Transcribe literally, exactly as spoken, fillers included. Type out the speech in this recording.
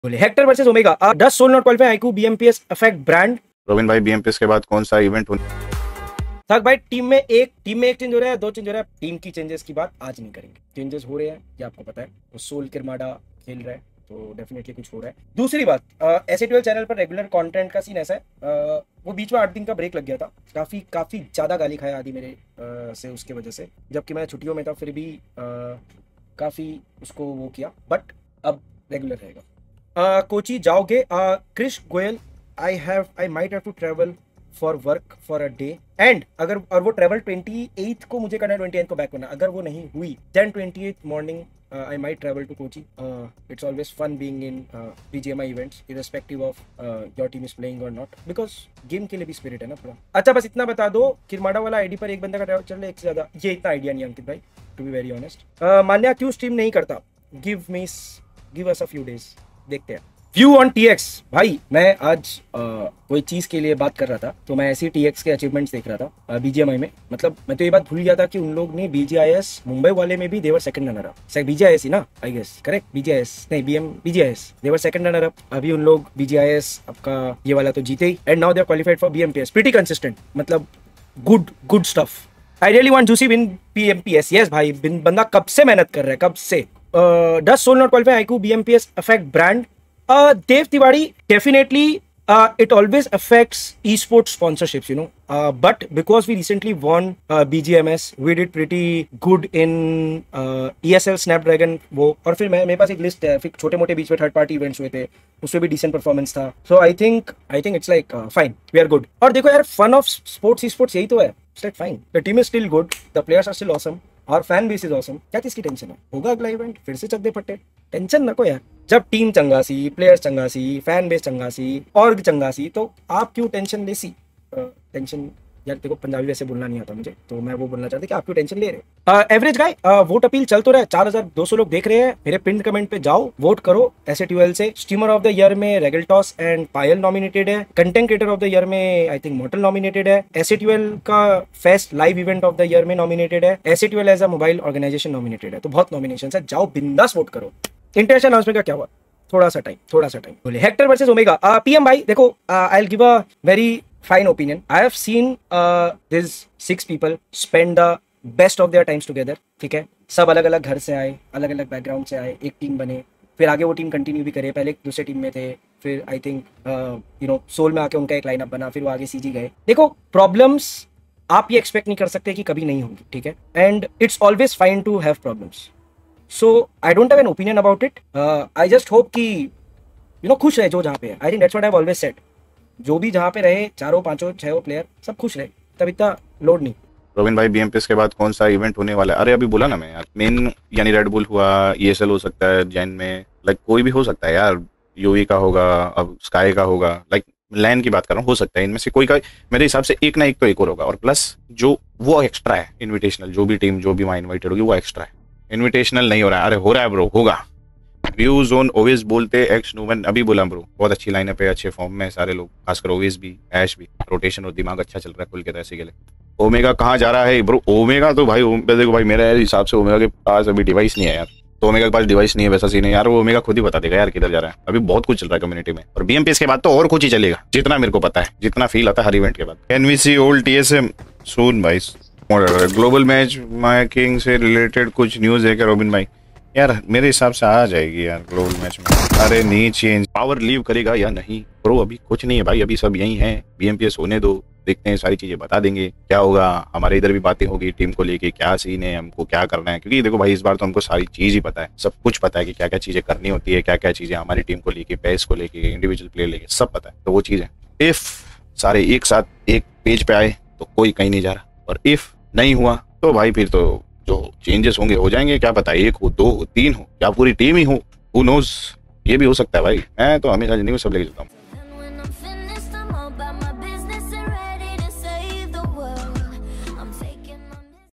बोले Hector versus Omega, does Soul not qualify iQOO BMPS affect brand? Robin भाई, BMPS के बाद कौन सा इवेंट होने? तक भाई टीम में एक टीम में एक चेंज हो रहा है, दो चेंज हो रहा है। टीम की चेंजेस की बात आज नहीं करेंगे। चेंजेस हो रहे हैं, ये आपको पता है। तो सोल किरमाडा खेल रहा है, तो डेफिनेटली कुछ हो रहा है। दूसरी बात, एस ए ट्वेल्व चैनल पर रेगुलर कंटेंट का सीन ऐसा है, आ, वो बीच में आठ दिन का ब्रेक लग गया था। काफी काफी ज्यादा गाली खाया आदि मेरे आ, से उसके वजह से, जबकि मैं छुट्टियों में था, फिर भी आ, काफी उसको वो किया, बट अब रेगुलर रहेगा। Uh, कोची जाओगे? uh, Krish Goyal, I have I might have to travel for work for a day and अगर और वो ट्रेवल ट्वेंटी एथ को मुझे करना है, ट्वेंटी एथ को बैक करना। अगर वो नहीं हुई then twenty eighth morning I might travel to Kochi. It's always fun being in BGMI events irrespective of your team is playing और नॉट, बिकॉज गेम के लिए भी स्पिरिट है ना थोड़ा। अच्छा बस इतना बता दो, किरमाडा वाला आईडी पर एक बंदा का ट्रैवल चल रहा है, एक से ज्यादा ये इतना आइडिया नहीं अंकित भाई, to be very honest. Manya क्यों स्ट्रीम नहीं करता? Give me give us a few days, देखते हैं। व्यू ऑन टीएक्स भाई, मैं आज आ, कोई चीज के लिए बात कर रहा था, तो मैं ऐसे टीएक्स के अचीवमेंट्स देख रहा था बीजीएमआई में। मतलब मैं तो ये बात भूल गया था कि उन लोग ने बीजीआईएस मुंबई वाले में भी they were second runner up. BGIS ही ना, आई गेस करेक्ट, बीजीआईएस नहीं BM BGIS they were second runner up. अभी उन लोग बीजीआईएस आपका ये वाला तो जीते ही, and now they are qualified for BMPS. Pretty consistent, मतलब good good stuff. I really want juicy win BMPS. Yes भाई, बंदा कब से मेहनत कर रहा है, कब से। Does Soul not qualify iQOO BMPS affect brand? Uh, Dev Tiwari, definitely uh, it always affects esports sponsorships, you know. Uh, but because we recently won uh, B G M S, we did pretty good in uh, E S L Snapdragon वो, और फिर मैं मेरे पास एक list है, फिर छोटे मोटे बीच में थर्ड पार्टी इवेंट्स हुए थे, उसमें भी डिसेंट परफॉर्मेंस था। So I think I think it's like fine, we are good. और देखो यार, fun of sports esports यही तो है, it's like fine, the team is still good, the players are still awesome, और fan base is awesome. क्या चीज की टेंशन है? होगा अगला इवेंट, फिर से चक दे फट्टे, टेंशन नको यार। जब टीम चंगासी, प्लेयर्स चंगासी, फैन बेस चंगासी, ऑर्ग चंगासी, तो आप क्यों टेंशन लेसी? टेंशन यार, देखो पंजाबी वैसे बोलना नहीं आता मुझे, तो मैं वो बोलना चाहता कि आप क्यों टेंशन ले रहे हो। एवरेज गाय, वोट अपील चल तो रहा है, चार हजार दो सौ लोग देख रहे हैं। मेरे पिन कमेंट पे जाओ, वोट करो एस ए ट्वेल्व से। स्ट्रीमर ऑफ द ईयर में रेगलटॉस एंड पायल नॉमिनेटेड है। Content creator of the year में आई थिंक मोटल नॉमिनेटेड है। एस ए ट्वेल्व का fest live event of the year में नॉमिनेटेड है। S A twelve as a mobile organization nominated है। तो बहुत नॉमिनेशन है, जाओ बिंदास वोट करो। इंटरनेशनल अनाउंसमेंट का क्या हुआ? थोड़ा सा टाइम, थोड़ा सा टाइम। बोले हेक्टर वर्सेस ओमेगा, पीएम भाई देखो, I will give a very fine opinion. I have seen uh, these six people spend the best of their times together. ठीक है, सब अलग अलग घर से आए, अलग अलग बैकग्राउंड से आए, एक टीम बने, फिर आगे वो टीम कंटिन्यू भी करे। पहले दूसरे टीम में थे, फिर I think you know Soul में आके उनका एक लाइनअप बना, फिर वो आगे सीजी गए। देखो, प्रॉब्लम्स आप ये एक्सपेक्ट नहीं कर सकते कि कभी नहीं होंगी, ठीक है, and it's always fine to have problems. So I don't have an opinion about it. I just hope कि यू नो खुश रहे जो जहाँ पे है। I think that's what I have always said, जो भी जहाँ पे रहे, चारों पांचों छह प्लेयर सब खुश रहे, तब इतना लोड नहीं। रोबिन भाई, बीएमपीएस के बाद कौन सा इवेंट होने वाला है? अरे अभी बोला ना मैं यार, मेन यानी रेड बुल हुआ, ईएसएल हो सकता है जैन में, लाइक कोई भी हो सकता है यार। यूवी का होगा, अब स्काई का होगा, लाइक लैन की बात कर रहा हूँ, हो सकता है इनमें से कोई का। मेरे हिसाब से एक ना एक तो एक और होगा, और प्लस जो वो एक्स्ट्रा है इन्विटेशनल, जो भी टीम जो भी वहाँ इन्वाइटेड होगी वो एक्स्ट्रा है। इन्विटेशनल नहीं हो रहा है, अरे हो रहा है ब्रो, होगा। व्यू जोन ओवेस बोलते एक्स नूमन, अभी बोला ब्रो, बहुत अच्छी लाइनअप है, अच्छे फॉर्म में सारे लोग, खासकर ओवेस भी, ऐश भी, रोटेशन और दिमाग अच्छा चल रहा है खुल के ऐसे के लिए। ओमेगा कहाँ जा रहा है ब्रो? ओमेगा तो भाई देखो भाई, मेरे हिसाब से ओमेगा के पास अभी डिवाइस नहीं है यार, तो ओमेगा के पास डिवाइस नहीं है, वैसा सीन है यार। वो ओमेगा खुद ही बता देगा यार किधर जा रहा है। अभी बहुत कुछ चल रहा है कम्युनिटी में, और बीएमपीएस के बाद तो और कुछ ही चलेगा, जितना मेरे को पता है, जितना फील आता है हर इवेंट के बाद। Can we see old TSM soon भाई? ग्लोबल मैच मेकिंग से रिलेटेड कुछ न्यूज है क्या रोबिन भाई? यार मेरे हिसाब से आ जाएगी यार ग्लोबल मैच में। अरे नहीं चेंज, पावर लीव करेगा या नहीं ब्रो? अभी कुछ नहीं है भाई, अभी सब यही है, बीएमपीएस होने दो, देखते हैं, सारी चीजें बता देंगे क्या होगा। हमारे इधर भी बातें होगी टीम को लेके, क्या सीन है, हमको क्या करना है, क्योंकि देखो भाई इस बार तो हमको सारी चीज ही पता है, सब कुछ पता है कि क्या क्या चीजें करनी होती है, क्या क्या चीजें हमारी टीम को लेके, पैस को लेके, इंडिविजुअल प्लेयर लेके, सब पता है। तो वो चीज है, इफ सारे एक साथ एक पेज पे आए तो कोई कहीं नहीं जा रहा, और इफ नहीं हुआ तो भाई फिर तो जो चेंजेस होंगे हो जाएंगे, क्या पता एक हो, दो हो, तीन हो, या पूरी टीम ही हो, हु नोज, ये भी हो सकता है भाई। मैं तो हमेशा जिंदगी में सब लेके चलता हूँ।